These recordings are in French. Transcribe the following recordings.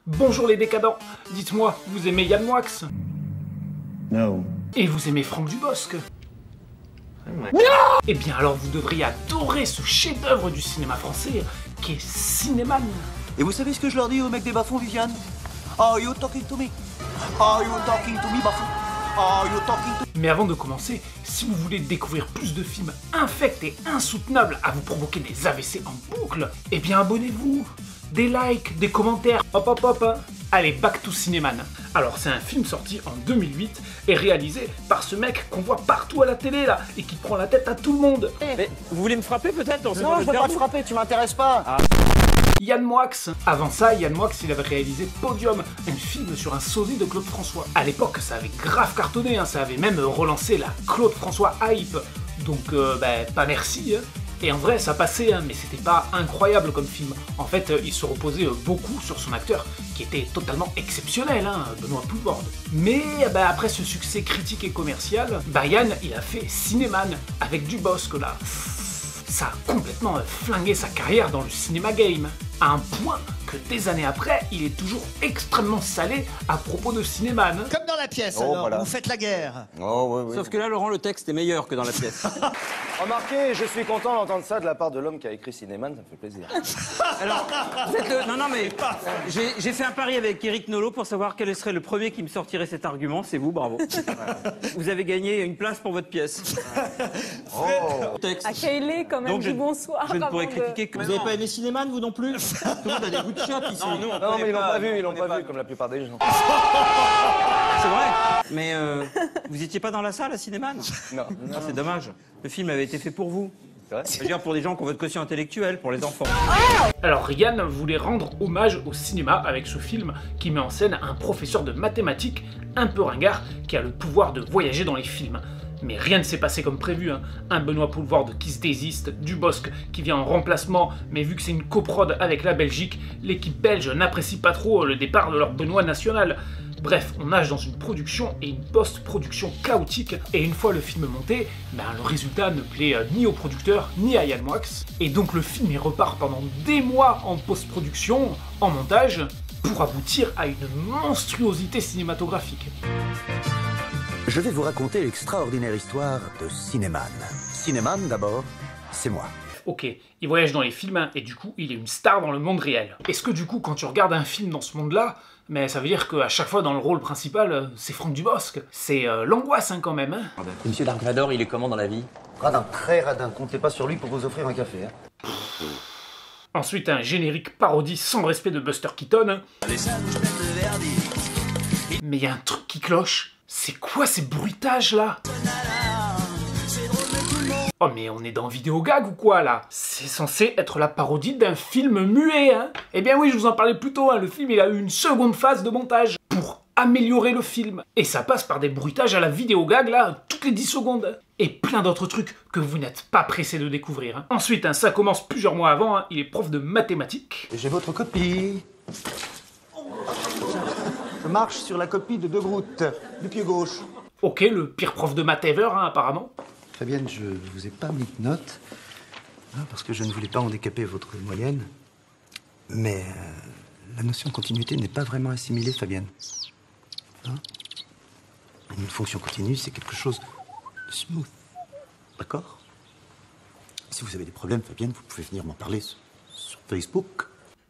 Bonjour les décadents, dites-moi, vous aimez Yann Moix? Non. Et vous aimez Franck Dubosc? Non. Eh bien alors vous devriez adorer ce chef-d'œuvre du cinéma français qui est Cinéman. Et vous savez ce que je leur dis aux mecs des bas-fonds, Viviane? Are you talking to me? Are you talking to me, bas-fonds? Are you talking to me? Mais avant de commencer, si vous voulez découvrir plus de films infects et insoutenables à vous provoquer des AVC en boucle, eh bien abonnez-vous. Des likes, des commentaires, hop hop hop hein. Allez, back to Cinéman. Alors c'est un film sorti en 2008 et réalisé par ce mec qu'on voit partout à la télé là et qui prend la tête à tout le monde. Mais vous voulez me frapper peut-être? Non, je veux pas te frapper, tu m'intéresses pas. Ah. Yann Moix. Avant ça, Yann Moix, il avait réalisé Podium, un film sur un sosie de Claude François. À l'époque, ça avait grave cartonné, hein, ça avait même relancé la Claude François hype. Donc, pas merci. Hein. Et en vrai, ça passait, hein, mais c'était pas incroyable comme film. En fait, il se reposait beaucoup sur son acteur, qui était totalement exceptionnel, hein, Benoît Poelvoorde. Mais après ce succès critique et commercial, Yann, il a fait Cinéman, avec Dubosc là. Ça a complètement flingué sa carrière dans le cinéma game, à un point que des années après, il est toujours extrêmement salé à propos de Cinéman. Comme dans la pièce, Oh, alors, voilà. vous faites la guerre. Oh, oui. Sauf que là, Laurent, le texte est meilleur que dans la pièce. Remarquez, je suis content d'entendre ça de la part de l'homme qui a écrit Cinéman, ça me fait plaisir. Alors, vous êtes le... Non, mais j'ai fait un pari avec Eric Nolot pour savoir quel serait le premier qui me sortirait cet argument. C'est vous, bravo. Vous avez gagné une place pour votre pièce. Oh. Texte. À Kayley, quand même, Donc, dis bonsoir. Je ne pourrais avant de- critiquer que... Vous avez pas aimé Cinéman, vous non plus? Tout le monde a des goûts de chat ici. Non, nous, on Non, mais ils l'ont pas vu, ils l'ont on pas vu, comme la plupart des gens. C'est vrai. Mais vous étiez pas dans la salle à Cinéman? Non. Ah, c'est dommage. Le film avait été fait pour vous. C'est vrai. Je veux dire, pour des gens qui ont votre quotient intellectuel, pour les enfants. Alors Yann voulait rendre hommage au cinéma avec ce film qui met en scène un professeur de mathématiques un peu ringard qui a le pouvoir de voyager dans les films. Mais rien ne s'est passé comme prévu, hein. Un Benoît Poelvoorde qui se désiste, Dubosc qui vient en remplacement, mais vu que c'est une coprode avec la Belgique, l'équipe belge n'apprécie pas trop le départ de leur Benoît national. Bref, on nage dans une production et une post-production chaotique, et une fois le film monté, le résultat ne plaît ni au producteur ni à Yann Moix. Et donc le film il repart pendant des mois en post-production, en montage, pour aboutir à une monstruosité cinématographique. Je vais vous raconter l'extraordinaire histoire de Cinéman. Cinéman, d'abord, c'est moi. Ok, il voyage dans les films, hein, et du coup, il est une star dans le monde réel. Est-ce que du coup, quand tu regardes un film dans ce monde-là, ça veut dire qu'à chaque fois dans le rôle principal, c'est Franck Dubosc. C'est l'angoisse hein, quand même. Hein. Et Monsieur Dark Vador, il est comment dans la vie? Radin, très radin. Comptez pas sur lui pour vous offrir un café. Hein. Ensuite, un générique parodie sans respect de Buster Keaton. Hein. Mais il y a un truc qui cloche. C'est quoi ces bruitages là? Oh mais on est dans Vidéogag ou quoi là? C'est censé être la parodie d'un film muet hein. Eh bien oui, je vous en parlais plus tôt, hein. Le film il a eu une seconde phase de montage pour améliorer le film. Et ça passe par des bruitages à la Vidéogag là, toutes les 10 secondes. Et plein d'autres trucs que vous n'êtes pas pressé de découvrir. Hein. Ensuite, hein, ça commence plusieurs mois avant, hein. Il est prof de mathématiques. J'ai votre copie. Je marche sur la copie de De Groot, du pied gauche. Ok, le pire prof de maths ever hein, apparemment. Fabienne, je vous ai pas mis de notes, parce que je ne voulais pas handicaper votre moyenne. Mais la notion de continuité n'est pas vraiment assimilée, Fabienne. Hein? Une fonction continue, c'est quelque chose de smooth. D'accord? Si vous avez des problèmes, Fabienne, vous pouvez venir m'en parler sur Facebook.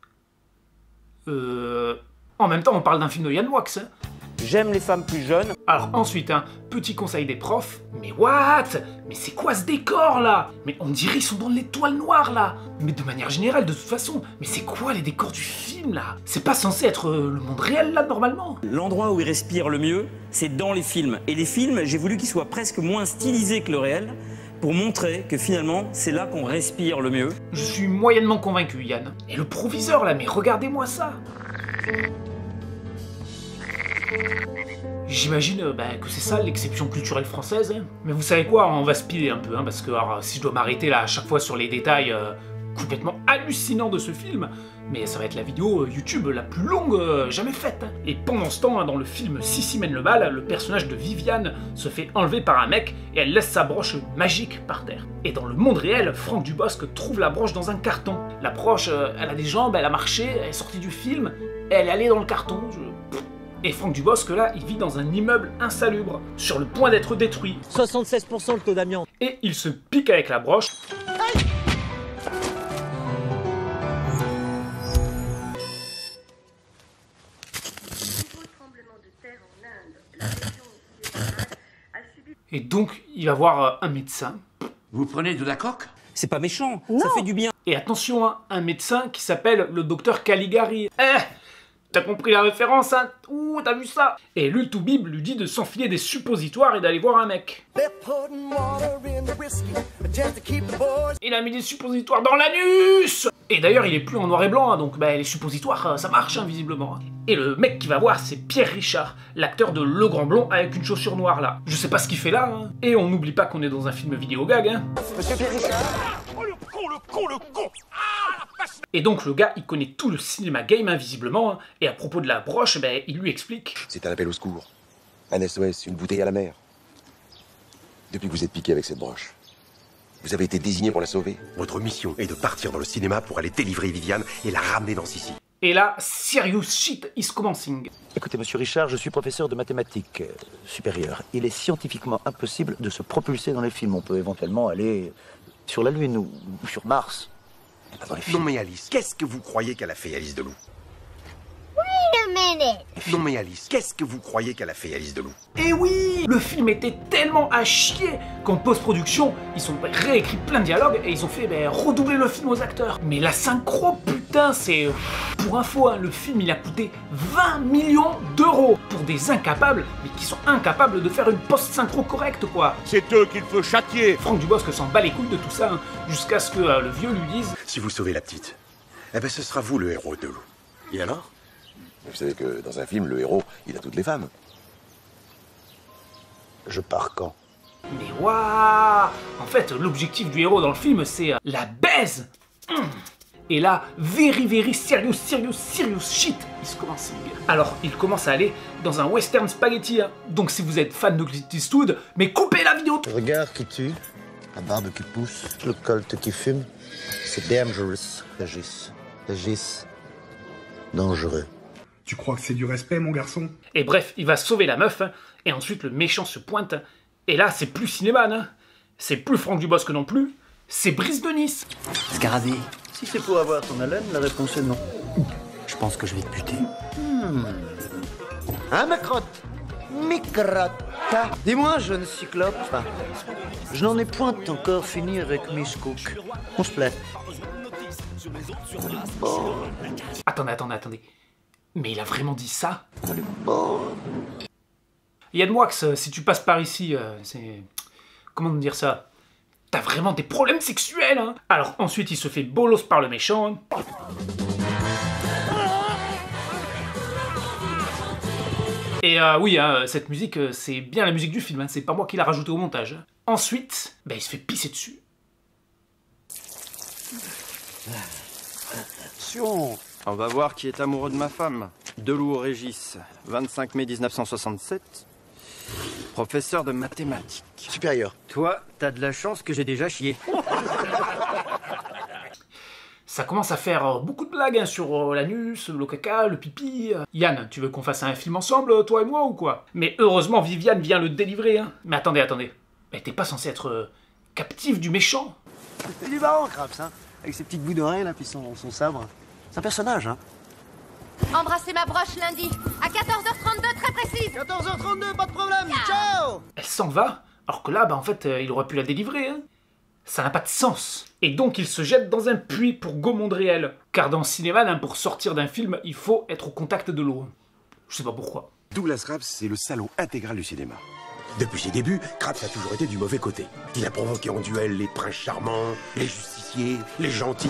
En même temps, on parle d'un film de Yann Moix. Hein. J'aime les femmes plus jeunes. Alors ensuite, un petit conseil des profs. Mais what? Mais c'est quoi ce décor là? Mais on dirait ils sont dans l'étoile noire là. Mais de manière générale, de toute façon. Mais c'est quoi les décors du film là? C'est pas censé être le monde réel là normalement? L'endroit où il respire le mieux, c'est dans les films. Et les films, j'ai voulu qu'ils soient presque moins stylisés que le réel, pour montrer que finalement, c'est là qu'on respire le mieux. Je suis moyennement convaincu, Yann. Et le proviseur là, mais regardez-moi ça. J'imagine que c'est ça l'exception culturelle française. Hein. Mais vous savez quoi, on va speeder un peu, hein, parce que alors, si je dois m'arrêter là à chaque fois sur les détails complètement hallucinants de ce film, mais ça va être la vidéo YouTube la plus longue jamais faite. Hein. Et pendant ce temps, hein, dans le film Sissi mène le bal, le personnage de Viviane se fait enlever par un mec et elle laisse sa broche magique par terre. Et dans le monde réel, Franck Dubosc trouve la broche dans un carton. La broche, elle a des jambes, elle a marché, elle est sortie du film, elle est allée dans le carton. Et Franck Dubosc, là, il vit dans un immeuble insalubre, sur le point d'être détruit. 76% le taux d'amiante. Et il se pique avec la broche. Et donc, il va voir un médecin. Vous prenez de la coque? C'est pas méchant, ça fait du bien. Et attention, hein, un médecin qui s'appelle le docteur Caligari. T'as compris la référence, hein? Ouh, t'as vu ça? Et l'Ultoubib lui dit de s'enfiler des suppositoires et d'aller voir un mec. Il a mis des suppositoires dans l'anus! Et d'ailleurs, il est plus en noir et blanc, hein, donc bah, les suppositoires, ça marche, hein, visiblement. Et le mec qui va voir, c'est Pierre Richard, l'acteur de Le Grand Blond avec une chaussure noire, là. Je sais pas ce qu'il fait là, hein. Et on n'oublie pas qu'on est dans un film vidéo gag, hein. Monsieur Pierre Richard? Oh le con, le con, le con! Et donc le gars, il connaît tout le cinéma game, hein, visiblement, hein, et à propos de la broche, ben, il lui explique. C'est un appel au secours. Un SOS, une bouteille à la mer. Depuis que vous êtes piqué avec cette broche, vous avez été désigné pour la sauver. Votre mission est de partir dans le cinéma pour aller délivrer Viviane et la ramener dans Sicile. Et là, serious shit is commencing. Écoutez, monsieur Richard, je suis professeur de mathématiques supérieures. Il est scientifiquement impossible de se propulser dans les films. On peut éventuellement aller sur la Lune ou sur Mars. Pas dans les films. Non mais Alice, qu'est-ce que vous croyez qu'elle a fait Alice Delou? Non mais Alice, qu'est-ce que vous croyez qu'elle a fait Alice Delou? Et oui, le film était tellement à chier qu'en post-production, ils ont réécrit plein de dialogues et ils ont fait redoubler le film aux acteurs. Mais la synchro, putain, c'est... Pour info, hein, le film il a coûté 20 millions d'euros pour des incapables, mais qui sont incapables de faire une post-synchro correcte, quoi. C'est eux qu'il faut châtier. Franck Dubosc s'en bat les couilles de tout ça, hein, jusqu'à ce que le vieux lui dise... Si vous sauvez la petite, eh ben ce sera vous le héros de Delou. Et alors? Vous savez que dans un film, le héros, il a toutes les femmes. Je pars quand? Mais waouh! En fait, l'objectif du héros dans le film, c'est la baise. Et là, very serious shit is commencing. Alors, il commence à aller dans un western spaghetti. Hein. Donc si vous êtes fan de Clint Eastwood, mais coupez la vidéo. Le regard qui tue, la barbe qui pousse, le colt qui fume, c'est dangerous, Régis. Dangereux. Tu crois que c'est du respect, mon garçon? Et bref, il va sauver la meuf, hein, et ensuite le méchant se pointe, et là, c'est plus Cinéman, hein. C'est plus Franck Dubosc non plus, c'est Brice de Nice. Scarabée. Si c'est pour avoir ton haleine, la réponse est non. Je pense que je vais te buter. Hein, ma crotte? Dis-moi, jeune cyclope, je n'en ai point encore fini avec Miss Cook. On se plaît. Bon. Attendez. Mais il a vraiment dit ça? Yann Moix, si tu passes par ici, c'est... Comment dire ça? T'as vraiment des problèmes sexuels, hein? Alors ensuite, il se fait bolos par le méchant. Et oui, hein, cette musique, c'est bien la musique du film, hein, c'est pas moi qui l'ai rajoutée au montage. Ensuite, il se fait pisser dessus. On va voir qui est amoureux de ma femme. Delou Régis, 25 mai 1967. Professeur de mathématiques. Supérieur. Toi, t'as de la chance que j'ai déjà chié. Ça commence à faire beaucoup de blagues hein, sur l'anus, le caca, le pipi. Yann, tu veux qu'on fasse un film ensemble, toi et moi, ou quoi? Mais heureusement, Viviane vient le délivrer. Hein. Mais attendez. Mais t'es pas censé être captif du méchant? C'est du marrant, Krabs, hein. Avec ses petites bouts d'oreilles, là, puis son sabre. C'est un personnage, hein. Embrassez ma broche lundi, à 14h32, très précise. 14h32, pas de problème, ciao. Elle s'en va, alors que là, en fait, il aurait pu la délivrer, hein. Ça n'a pas de sens. Et donc, il se jette dans un puits pour Gaumont réel. Car dans Cinéman, hein, pour sortir d'un film, il faut être au contact de l'eau. Je sais pas pourquoi. Douglas Krabs, c'est le salaud intégral du cinéma. Depuis ses débuts, Krabs a toujours été du mauvais côté. Il a provoqué en duel les princes charmants, les justiciers, les gentils.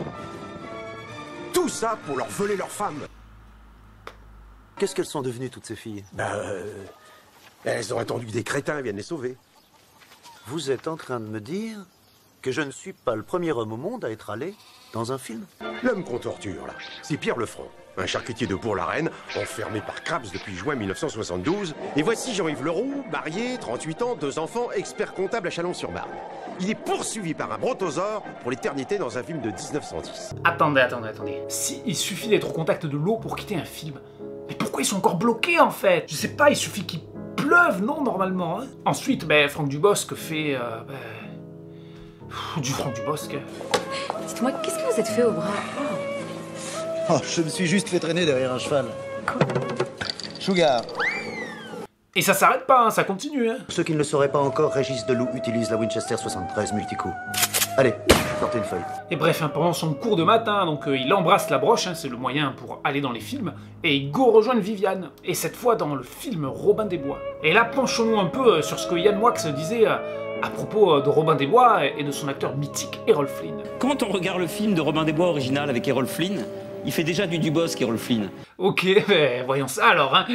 Tout ça pour leur voler leurs femmes. Qu'est-ce qu'elles sont devenues, toutes ces filles? Elles ont attendu que des crétins viennent les sauver. Vous êtes en train de me dire que je ne suis pas le premier homme au monde à être allé dans un film? L'homme qu'on torture, là, c'est Pierre Lefranc. un charcutier de Bourg-la-Reine, enfermé par Krabs depuis juin 1972. Et voici Jean-Yves Leroux, marié, 38 ans, 2 enfants, expert comptable à Chalon-sur-Marne. Il est poursuivi par un brontosaure pour l'éternité dans un film de 1910. Attendez. Si il suffit d'être au contact de l'eau pour quitter un film, mais pourquoi ils sont encore bloqués en fait? Je sais pas, il suffit qu'il pleuve, non, normalement, hein. Ensuite, Franck Dubosc fait... du Franck Dubosc. Dites-moi, qu'est-ce que vous êtes fait au bras? Oh, je me suis juste fait traîner derrière un cheval. Sugar. Et ça s'arrête pas, hein, ça continue. Hein. Pour ceux qui ne le sauraient pas encore, Régis Deloup utilise la Winchester 73 multicoup. Allez, sortez une feuille. Et bref, pendant son cours de maths, donc il embrasse la broche, c'est le moyen pour aller dans les films, et il go rejoindre Viviane, et cette fois dans le film Robin des Bois. Et là, penchons-nous un peu sur ce que Yann Moix disait à propos de Robin des Bois et de son acteur mythique, Errol Flynn. Quand on regarde le film de Robin des Bois original avec Errol Flynn, il fait déjà du Dubosc, Errol Flynn. Ok, voyons ça alors, hein.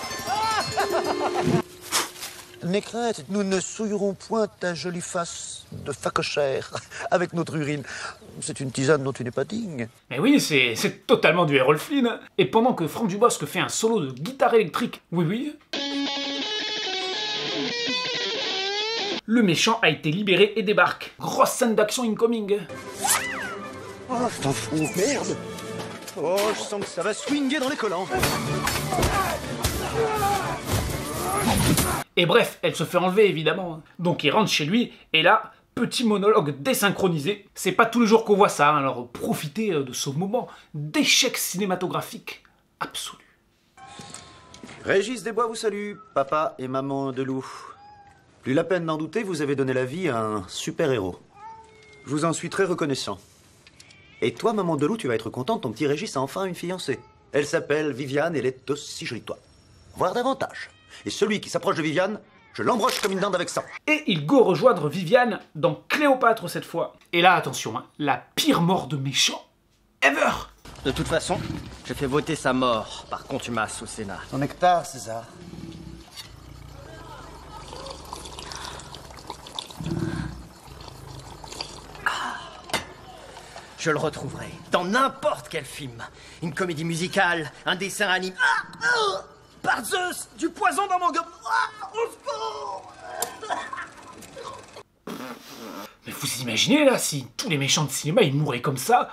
N'aie crainte, nous ne souillerons point ta jolie face de facochère avec notre urine. C'est une tisane dont tu n'es pas digne. Mais oui, c'est totalement du Errol Flynn. Hein. Et pendant que Franck Dubosc fait un solo de guitare électrique, oui, le méchant a été libéré et débarque. Grosse scène d'action incoming. Oh, je t'en fous, merde. Oh, je sens que ça va swinguer dans les collants. Et bref, elle se fait enlever évidemment. Donc il rentre chez lui, et là, petit monologue désynchronisé. C'est pas tous les jours qu'on voit ça, hein, alors profitez de ce moment d'échec cinématographique absolu. Régis Desbois vous salue, papa et maman Deloup. Plus la peine d'en douter, vous avez donné la vie à un super-héros. Je vous en suis très reconnaissant. Et toi, maman Deloup, tu vas être contente, ton petit Régis a enfin une fiancée. Elle s'appelle Viviane, elle est aussi jolie que toi. Voire davantage. Et celui qui s'approche de Viviane, je l'embroche comme une dinde avec sang. Et il go rejoindre Viviane dans Cléopâtre cette fois. Et là, attention, hein, la pire mort de méchant ever. De toute façon, j'ai fait voter sa mort par contumace au Sénat. Ton nectar, César. Je le retrouverai dans n'importe quel film. Une comédie musicale, un dessin animé. Par Zeus, du poison dans mon gobe. Au secours! Mais vous imaginez là, si tous les méchants de cinéma ils mouraient comme ça?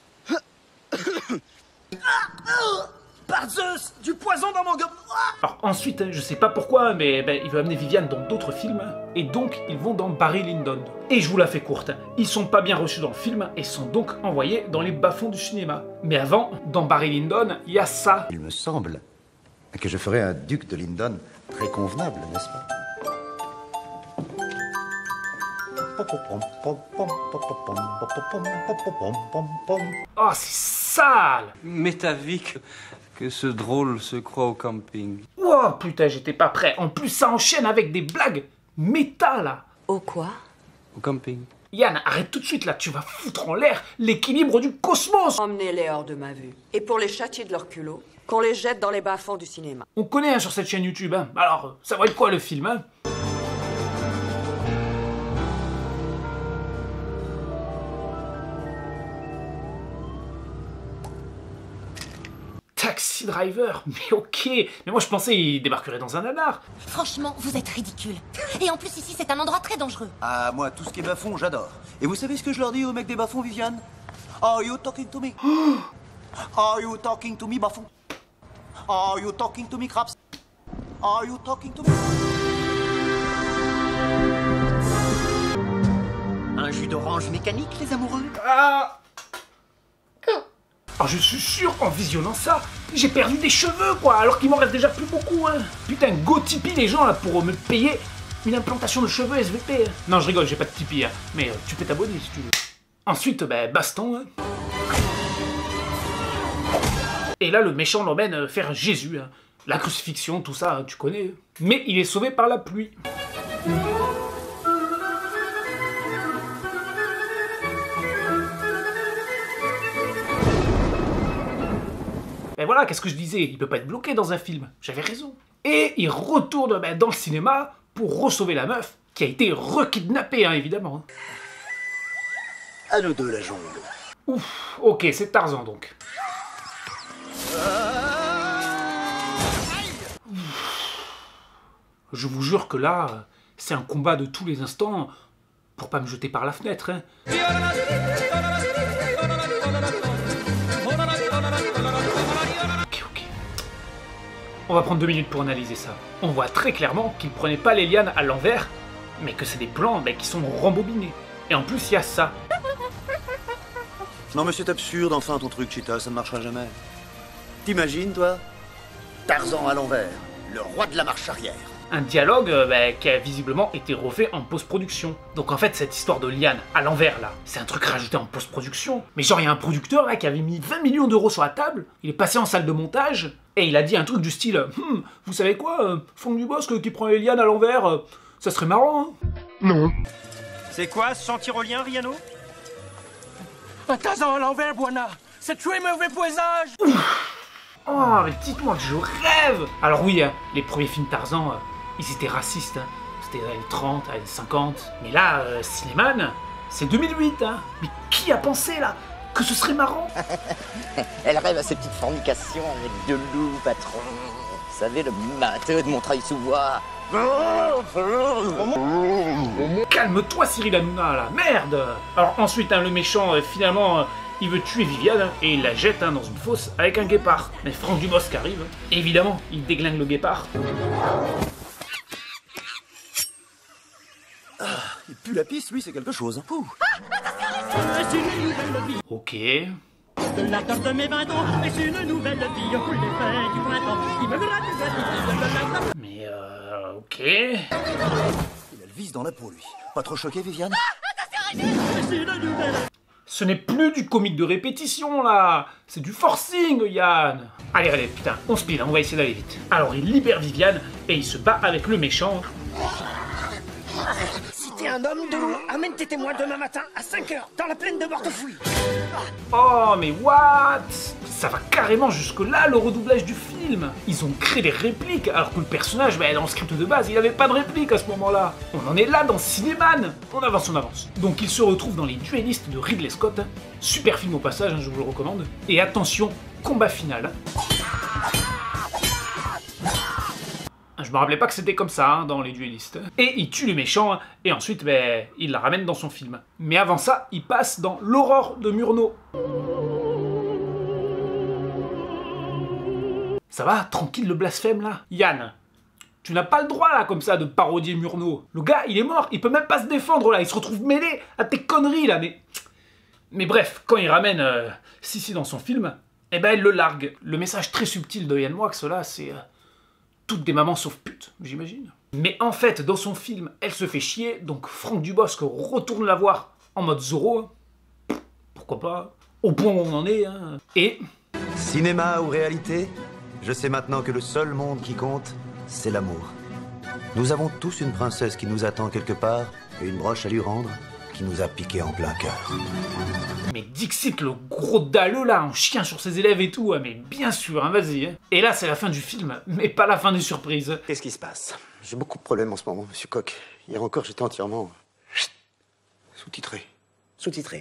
Par Zeus, du poison dans mon gobe. Alors ensuite, je sais pas pourquoi, mais il veut amener Viviane dans d'autres films, et donc ils vont dans Barry Lyndon. Et je vous la fais courte, ils sont pas bien reçus dans le film, et sont donc envoyés dans les bas-fonds du cinéma. Mais avant, dans Barry Lyndon, il y a ça. Il me semble que je ferai un duc de Lyndon très convenable, n'est-ce pas? Oh, c'est sale! Mais t'as vu que ce drôle se croit au camping. Oh putain, j'étais pas prêt. En plus, ça enchaîne avec des blagues méta, là. Au quoi? Au camping. Yann, arrête tout de suite, là. Tu vas foutre en l'air l'équilibre du cosmos. Emmenez-les hors de ma vue. Et pour les châtier de leur culot, qu'on les jette dans les bas-fonds du cinéma. On connaît sur cette chaîne YouTube, hein. Alors, ça va être quoi le film, hein? Taxi Driver, mais ok, mais moi je pensais il débarquerait dans un nanar. Franchement, vous êtes ridicule. Et en plus ici c'est un endroit très dangereux. Ah, moi, tout ce qui est bas-fond, j'adore. Et vous savez ce que je leur dis aux mecs des bas-fonds, Viviane? Are you talking to me? Are you talking to me, bas-fond? Are you talking to me, Krabs? Are you talking to me? Un jus d'orange mécanique, les amoureux? Ah. Alors je suis sûr, en visionnant ça, j'ai perdu des cheveux, quoi, alors qu'il m'en reste déjà plus beaucoup, hein. Putain, go Tipeee les gens, là, pour me payer une implantation de cheveux SVP. Non, je rigole, j'ai pas de Tipeee, hein. Mais tu peux t'abonner si tu veux. Ensuite, baston, hein. Et là, le méchant l'emmène faire Jésus, hein. La crucifixion, tout ça, tu connais. Mais il est sauvé par la pluie. Ben voilà, qu'est-ce que je disais, il peut pas être bloqué dans un film, j'avais raison. Et il retourne dans le cinéma pour re-sauver la meuf, qui a été re-kidnappée, hein, évidemment. À nous deux, la jungle. Ouf, ok, c'est Tarzan donc. Je vous jure que là, c'est un combat de tous les instants pour pas me jeter par la fenêtre. Hein. Ok. On va prendre 2 minutes pour analyser ça. On voit très clairement qu'il prenait pas les lianes à l'envers, mais que c'est des plans qui sont rembobinés. Et en plus, il y a ça. Non mais c'est absurde, enfin ton truc, Cheetah, ça ne marchera jamais. T'imagines, toi? Tarzan à l'envers, le roi de la marche arrière. Un dialogue qui a visiblement été refait en post-production. Donc en fait, cette histoire de liane à l'envers, là, c'est un truc rajouté en post-production. Mais genre, il y a un producteur là qui avait mis 20 millions d'euros sur la table, il est passé en salle de montage, et il a dit un truc du style « Vous savez quoi, Franck Dubosc qui prend les lianes à l'envers, ça serait marrant, hein ?» Non. C'est quoi ce chant tyrolien, Riano? Un Tarzan à l'envers, Buana. C'est très mauvais poisage. Oh, mais dites-moi que je rêve. Alors oui, les premiers films Tarzan, ils étaient racistes. Hein. C'était les années 30, les années 50. Mais là, Cinéman, c'est 2008. Hein. Mais qui a pensé, là, que ce serait marrant? Elle rêve à ses petites fornications avec de loup, patron. Vous savez, le matheux de Montreuil-sous-Bois. Calme-toi, Cyril Hanouna, là. Merde. Alors ensuite, le méchant, finalement... il veut tuer Viviane et il la jette dans une fosse avec un guépard. Mais Franck Dubosc arrive, évidemment, il déglingue le guépard. Ah, il pue la piste, lui, c'est quelque chose. Ok. De la tarte de mes 20 ans, et c'est une nouvelle vie pour les fins du printemps. Il me gratte la vie. Mais ok. Il a le vice dans la peau, lui. Pas trop choqué, Viviane? Ce n'est plus du comique de répétition, là. C'est du forcing, Yann. Allez, putain, on speed, on va essayer d'aller vite. Alors, il libère Viviane et il se bat avec le méchant. Si t'es un homme de loup, amène tes témoins demain matin à 5h dans la plaine de Mortefouille. Oh, mais what? Ça va carrément jusque-là, le redoublage du film. Ils ont créé des répliques, alors que le personnage, dans le script de base, il n'avait pas de réplique à ce moment-là. On en est là dans Cinéman. On avance. Donc il se retrouve dans Les Duellistes de Ridley Scott. Super film au passage, je vous le recommande. Et attention, combat final. Je me rappelais pas que c'était comme ça dans Les Duellistes. Et il tue le méchant, et ensuite, il la ramène dans son film. Mais avant ça, il passe dans L'Aurore de Murnau. Ça va? Tranquille le blasphème, là? Yann, tu n'as pas le droit, là, comme ça, de parodier Murnau. Le gars, il est mort, il peut même pas se défendre, là. Il se retrouve mêlé à tes conneries, là, Mais bref, quand il ramène Sissi dans son film, il le largue. Le message très subtil de Yann Moix, là, c'est... toutes des mamans sauf putes, j'imagine. Mais en fait, dans son film, elle se fait chier, donc Franck Dubosc retourne la voir en mode Zorro. Pourquoi pas? Au point où on en est, hein. Et... Cinéma ou réalité? Je sais maintenant que le seul monde qui compte, c'est l'amour. Nous avons tous une princesse qui nous attend quelque part, et une broche à lui rendre, qui nous a piqué en plein cœur. Mais Dixit, le gros dalleux là, en chien sur ses élèves et tout, mais bien sûr, hein, vas-y. Hein. Et là, c'est la fin du film, mais pas la fin des surprises. Qu'est-ce qui se passe? J'ai beaucoup de problèmes en ce moment, monsieur Koch. Hier encore, j'étais entièrement... sous-titré. Sous-titré.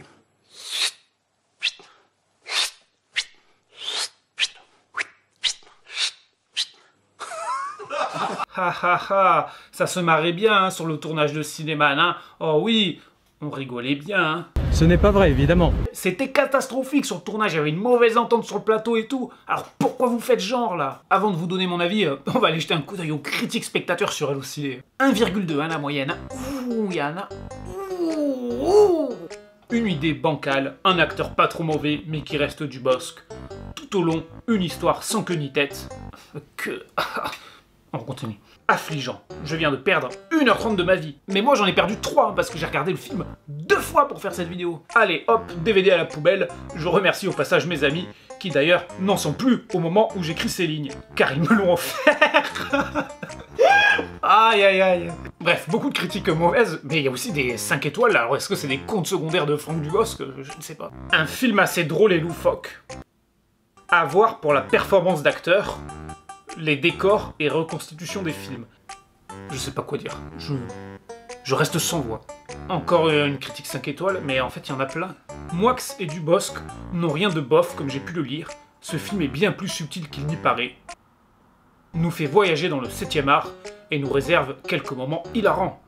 Ça se marrait bien sur le tournage de Cinéman, hein. Oh oui, on rigolait bien, hein. Ce n'est pas vrai, évidemment. C'était catastrophique sur le tournage, il y avait une mauvaise entente sur le plateau et tout. Alors pourquoi vous faites genre, là? Avant de vous donner mon avis, on va aller jeter un coup d'œil aux critiques spectateurs sur Hello Ciné. 1,2, hein, la moyenne. Ouh, Yann. Ouh. Une idée bancale, un acteur pas trop mauvais, mais qui reste Dubosc. Tout au long, une histoire sans queue ni tête. On continue. Affligeant. Je viens de perdre 1h30 de ma vie. Mais moi j'en ai perdu 3 parce que j'ai regardé le film 2 fois pour faire cette vidéo. Allez hop, DVD à la poubelle. Je remercie au passage mes amis qui d'ailleurs n'en sont plus au moment où j'écris ces lignes. Car ils me l'ont offert. Aïe aïe aïe. Bref, beaucoup de critiques mauvaises, mais il y a aussi des 5 étoiles. Alors est-ce que c'est des contes secondaires de Franck Dubosc? Je ne sais pas. Un film assez drôle et loufoque. À voir pour la performance d'acteur, les décors et reconstitution des films. Je sais pas quoi dire. Je reste sans voix. Encore une critique 5 étoiles, mais en fait il y en a plein. Moix et Dubosc n'ont rien de bof comme j'ai pu le lire. ce film est bien plus subtil qu'il n'y paraît, nous fait voyager dans le 7e art et nous réserve quelques moments hilarants.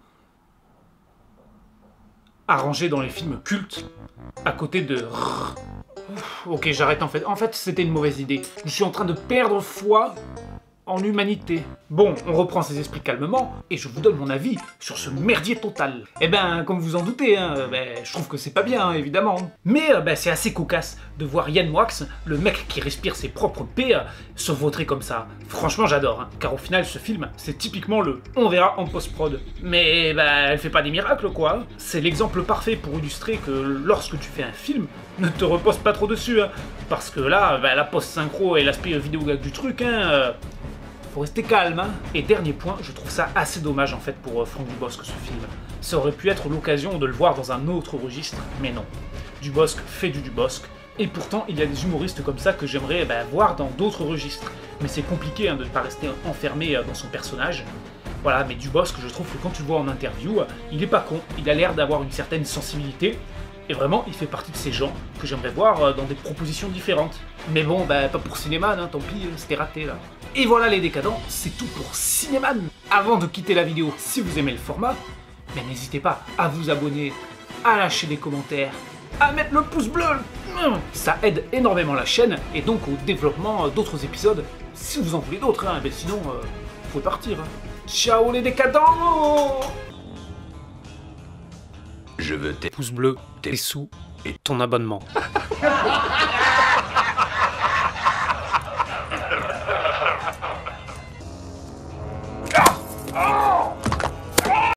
Arrangé dans les films cultes, à côté de... Ok, j'arrête en fait. En fait, c'était une mauvaise idée. Je suis en train de perdre foi en l'humanité. Bon, on reprend ses esprits calmement, et je vous donne mon avis sur ce merdier total. Eh ben, comme vous en doutez, je trouve que c'est pas bien, évidemment. Mais c'est assez cocasse de voir Yann Moix, le mec qui respire ses propres pets, se vautrer comme ça. Franchement, j'adore, car au final, ce film, c'est typiquement le « on verra en post-prod ». Mais elle fait pas des miracles, quoi. C'est l'exemple parfait pour illustrer que lorsque tu fais un film, ne te repose pas trop dessus, parce que là, la post-synchro et l'aspect vidéo-gag du truc, faut rester calme, Et dernier point, je trouve ça assez dommage en fait pour Franck Dubosc ce film. Ça aurait pu être l'occasion de le voir dans un autre registre, mais non. Dubosc fait du Dubosc, et pourtant il y a des humoristes comme ça que j'aimerais voir dans d'autres registres. Mais c'est compliqué de ne pas rester enfermé dans son personnage. Voilà, mais Dubosc, je trouve que quand tu le vois en interview, il est pas con, il a l'air d'avoir une certaine sensibilité, et vraiment, il fait partie de ces gens que j'aimerais voir dans des propositions différentes. Mais bon, pas pour Cinéman, tant pis, c'était raté là. Et voilà les décadents, c'est tout pour Cinéman. Avant de quitter la vidéo, si vous aimez le format, n'hésitez pas à vous abonner, à lâcher des commentaires, à mettre le pouce bleu. Ça aide énormément la chaîne et donc au développement d'autres épisodes. Si vous en voulez d'autres, sinon, faut partir. Ciao les décadents! Je veux tes pouces bleus, tes sous et ton abonnement.